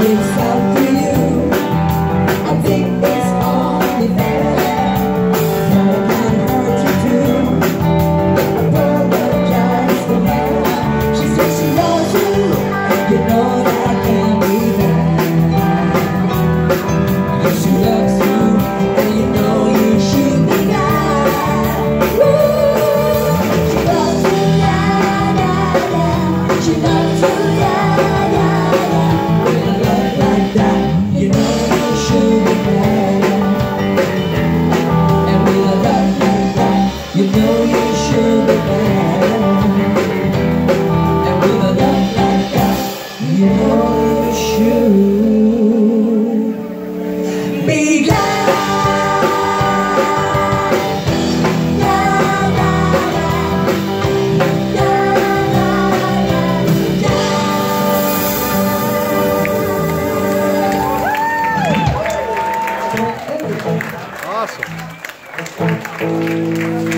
it's up to you. I think it's only fair. No can hurt you too. Apologize to her. She said she loves you, and you know that can't be bad. Yes, she loves you, and you know you should be glad. She loves you, yeah, yeah, yeah. She loves you, yeah, yeah, yeah. With a love like that, you know you should be glad. And with a love like that, you know you should be glad. And with a love like that, you know you should be glad. Awesome.